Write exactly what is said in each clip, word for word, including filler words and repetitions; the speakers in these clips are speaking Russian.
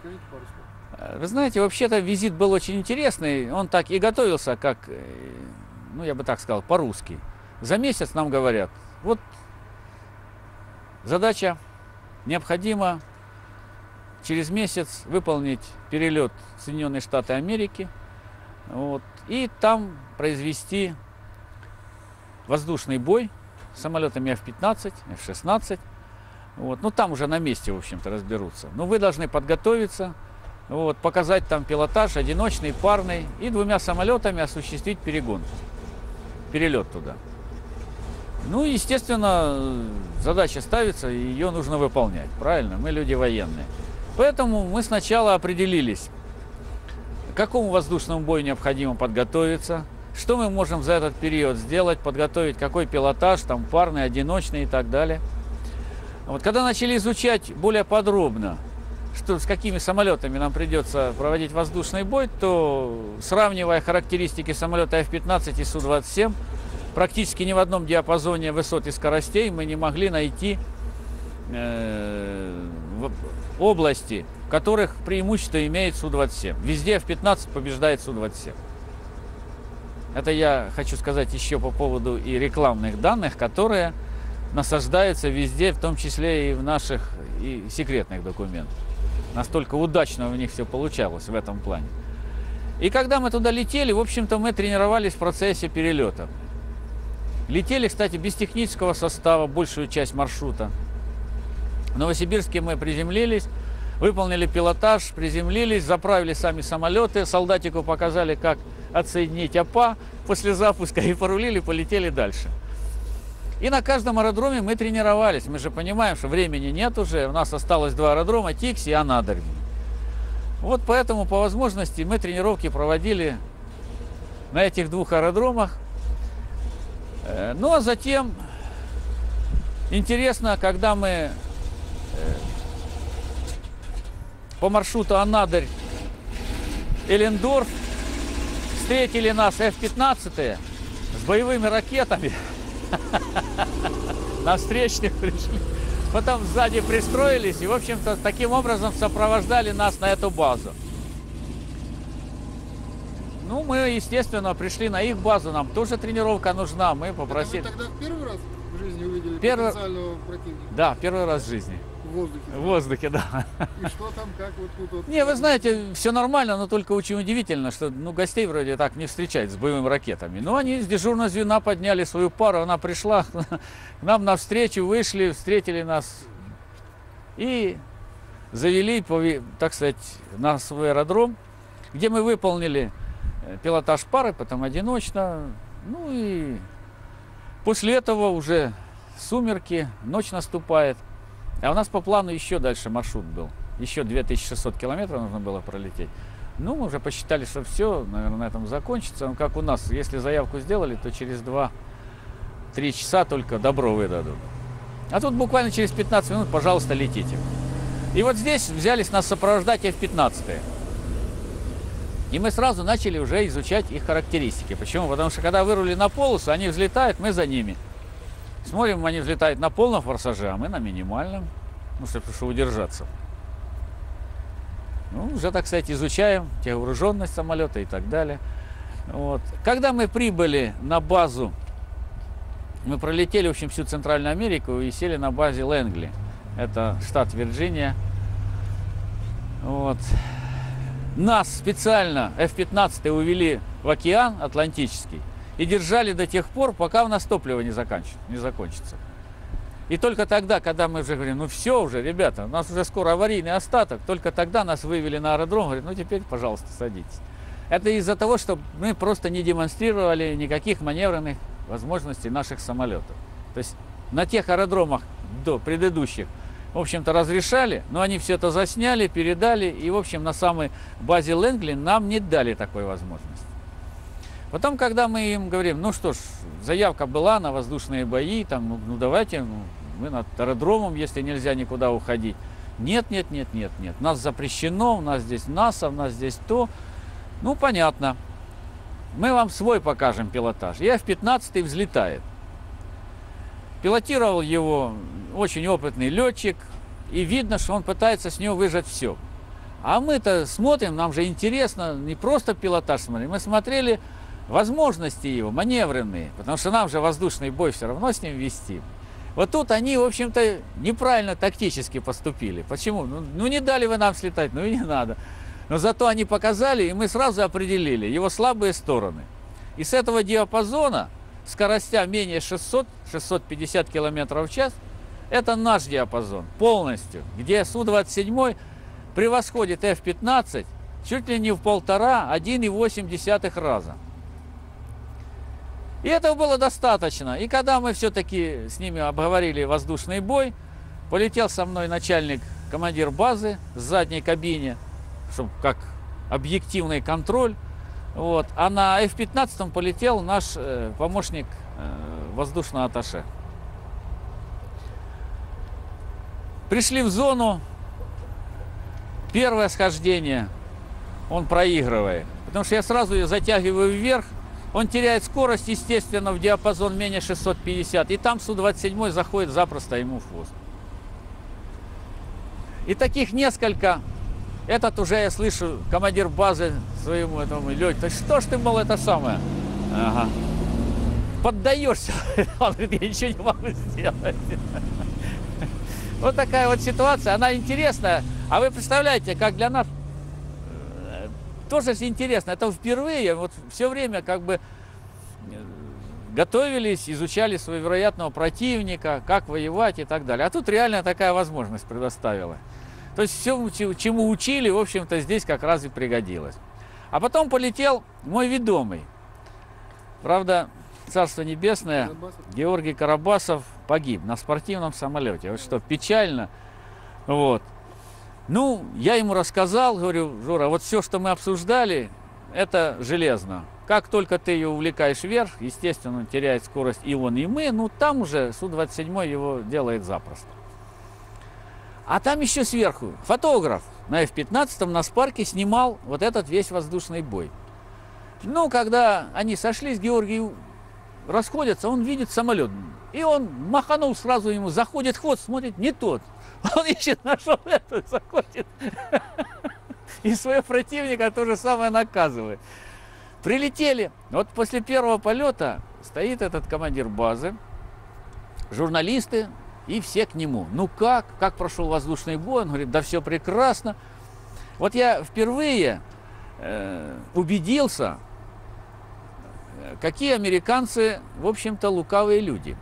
Расскажите пару слов. Вы знаете, вообще-то визит был очень интересный. Он так и готовился, как, ну, я бы так сказал, по-русски. За месяц нам говорят, вот задача, необходимо через месяц выполнить перелет в Соединенные Штаты Америки, вот, и там произвести воздушный бой с самолетами эф пятнадцать, эф шестнадцать. Вот. Ну, там уже на месте, в общем-то, разберутся. Но вы должны подготовиться, вот, показать там пилотаж, одиночный, парный, и двумя самолетами осуществить перегон, перелет туда. Ну, естественно, задача ставится, и ее нужно выполнять, правильно? Мы люди военные. Поэтому мы сначала определились, к какому воздушному бою необходимо подготовиться, что мы можем за этот период сделать, подготовить, какой пилотаж, там, парный, одиночный и так далее. Вот, когда начали изучать более подробно, что, с какими самолетами нам придется проводить воздушный бой, то, сравнивая характеристики самолета эф пятнадцать и су двадцать семь, практически ни в одном диапазоне высот и скоростей мы не могли найти э, области, в которых преимущество имеет су двадцать семь. Везде эф пятнадцать побеждает су двадцать семь. Это я хочу сказать еще по поводу и рекламных данных, которые насаждаются везде, в том числе и в наших и секретных документах. Настолько удачно у них все получалось в этом плане. И когда мы туда летели, в общем-то, мы тренировались в процессе перелета. Летели, кстати, без технического состава, большую часть маршрута. В Новосибирске мы приземлились, выполнили пилотаж, приземлились, заправили сами самолеты, солдатику показали, как отсоединить ОПА после запуска, и порулили, полетели дальше. И на каждом аэродроме мы тренировались. Мы же понимаем, что времени нет уже. У нас осталось два аэродрома, Тикси и Анадырь. Вот поэтому по возможности мы тренировки проводили на этих двух аэродромах. Ну а затем, интересно, когда мы по маршруту Анадырь, Эллендорф, встретили нас эф пятнадцать с боевыми ракетами. На встречных пришли. Потом сзади пристроились и, в общем-то, таким образом сопровождали нас на эту базу. Ну, мы, естественно, пришли на их базу, нам тоже тренировка нужна. Мы попросили... Это вы тогда в первый раз в жизни увидели Первый... потенциального противника? Да, первый раз в жизни. В воздухе? В воздухе, да. И что там, как вот тут вот? Не, вы знаете, все нормально, но только очень удивительно, что, ну, гостей вроде так не встречают с боевыми ракетами. Но они с дежурного звена подняли свою пару, она пришла к нам навстречу, вышли, встретили нас и завели, так сказать, на свой аэродром, где мы выполнили пилотаж пары, потом одиночно. Ну и после этого уже сумерки, ночь наступает. А у нас по плану еще дальше маршрут был. Еще две тысячи шестьсот километров нужно было пролететь. Ну, мы уже посчитали, что все, наверное, на этом закончится. Ну, как у нас, если заявку сделали, то через два-три часа только добро выдадут. А тут буквально через пятнадцать минут, пожалуйста, летите. И вот здесь взялись нас сопровождать эф пятнадцать. И мы сразу начали уже изучать их характеристики. Почему? Потому что когда вырули на полосу, они взлетают, мы за ними. Смотрим, они взлетают на полном форсаже, а мы на минимальном, ну, чтобы, чтобы удержаться. Ну, уже, так сказать, изучаем техвооруженность самолета и так далее. Вот. Когда мы прибыли на базу, мы пролетели, в общем, всю Центральную Америку и сели на базе Лэнгли. Это штат Вирджиния. Вот. Нас специально эф пятнадцать увели в океан Атлантический и держали до тех пор, пока у нас топливо не закончится. Не закончится. И только тогда, когда мы уже говорим, ну все уже, ребята, у нас уже скоро аварийный остаток, только тогда нас вывели на аэродром, говорят, ну теперь, пожалуйста, садитесь. Это из-за того, что мы просто не демонстрировали никаких маневренных возможностей наших самолетов. То есть на тех аэродромах до предыдущих, в общем-то, разрешали, но они все это засняли, передали, и, в общем, на самой базе Лэнгли нам не дали такой возможности. Потом, когда мы им говорим, ну что ж, заявка была на воздушные бои, там, ну, ну давайте, ну, мы над аэродромом, если нельзя никуда уходить. Нет, нет, нет, нет, нет, нас запрещено, у нас здесь НАСА, у нас здесь то. Ну, понятно. Мы вам свой покажем пилотаж. И эф пятнадцать взлетает. Пилотировал его очень опытный летчик, и видно, что он пытается с него выжать все. А мы-то смотрим, нам же интересно, не просто пилотаж смотрим, мы смотрели возможности его, маневренные, потому что нам же воздушный бой все равно с ним вести. Вот тут они, в общем-то, неправильно тактически поступили. Почему? Ну, ну не дали вы нам слетать, ну и не надо. Но зато они показали, и мы сразу определили его слабые стороны. И с этого диапазона скоростя менее шестисот — шестисот пятидесяти километров в час, это наш диапазон полностью, где Су двадцать семь превосходит Эф пятнадцать чуть ли не в полтора — один и восемь десятых раза. И этого было достаточно. И когда мы все-таки с ними обговорили воздушный бой, полетел со мной начальник, командир базы в задней кабине, чтобы как объективный контроль. Вот. А на Эф пятнадцать полетел наш э, помощник э, воздушного атташе. Пришли в зону. Первое схождение он проигрывает. Потому что я сразу ее затягиваю вверх. Он теряет скорость, естественно, в диапазон менее шестисот пятидесяти. И там Су двадцать семь заходит запросто ему в хвост. И таких несколько. Этот уже, я слышу, командир базы своему этому: Лёдь, да что ж ты, мол, это самое? Ага. Поддаешься. Он говорит, я ничего не могу сделать. Вот такая вот ситуация, она интересная. А вы представляете, как для нас тоже интересно. Это впервые, вот все время как бы готовились, изучали своего вероятного противника, как воевать и так далее. А тут реально такая возможность предоставила. То есть все, чему учили, в общем-то, здесь как раз и пригодилось. А потом полетел мой ведомый. Правда, Царство Небесное, Георгий Карабасов погиб на спортивном самолете. Вот что, печально. Вот. Ну, я ему рассказал, говорю: Жора, вот все, что мы обсуждали, это железно. Как только ты ее увлекаешь вверх, естественно, он теряет скорость, и он, и мы, ну, там уже Су двадцать семь его делает запросто. А там еще сверху фотограф на Эф пятнадцать на Спарке снимал вот этот весь воздушный бой. Ну, когда они сошлись, Георгий расходятся, он видит самолет. И он маханул сразу ему, заходит в хвост, смотрит, не тот. Он ищет, нашел этот, заходит. И своего противника то же самое наказывает. Прилетели. Вот после первого полета стоит этот командир базы, журналисты, и все к нему. Ну как? Как прошел воздушный бой? Он говорит, да все прекрасно. Вот я впервые э, убедился, какие американцы, в общем-то, лукавые люди.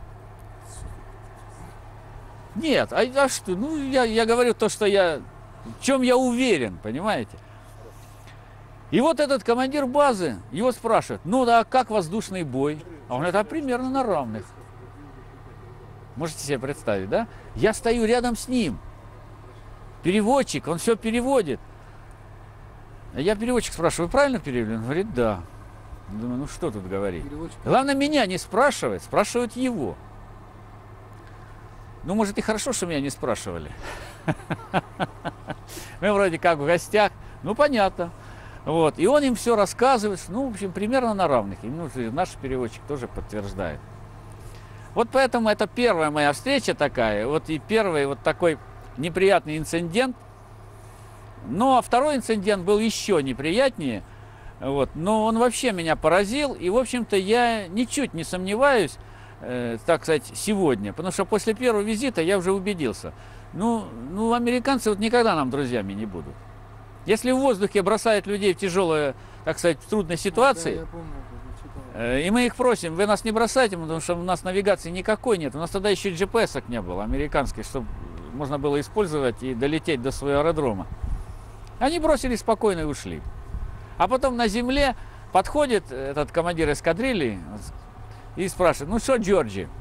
Нет, а, а что? Ну, я, я говорю то, что я, в чем я уверен, понимаете? И вот этот командир базы, его спрашивают, ну да, как воздушный бой? А он говорит, а примерно на равных. Можете себе представить, да? Я стою рядом с ним. Переводчик, он все переводит. А я переводчик спрашиваю, вы правильно перевели? Он говорит, да. Думаю, ну что тут говорить? Переводчик. Главное, меня не спрашивать, спрашивают его. Ну, может, и хорошо, что меня не спрашивали. Мы вроде как в гостях. Ну, понятно. Вот. И он им все рассказывает. Ну, в общем, примерно на равных. И ну, наш переводчик тоже подтверждает. Вот поэтому это первая моя встреча такая. Вот и первый вот такой неприятный инцидент. Ну, а второй инцидент был еще неприятнее. Вот. Но он вообще меня поразил. И, в общем-то, я ничуть не сомневаюсь, э, так сказать, сегодня. Потому что после первого визита я уже убедился. Ну, ну, американцы вот никогда нам друзьями не будут. Если в воздухе бросают людей в тяжелые, так сказать, в трудной ситуации, да, я помню, э, и мы их просим, вы нас не бросайте, потому что у нас навигации никакой нет. У нас тогда еще джи пи эсок не было, американских, чтобы можно было использовать и долететь до своего аэродрома. Они бросили спокойно и ушли. А потом на земле подходит этот командир эскадрильи и спрашивает, ну что, Джорджи,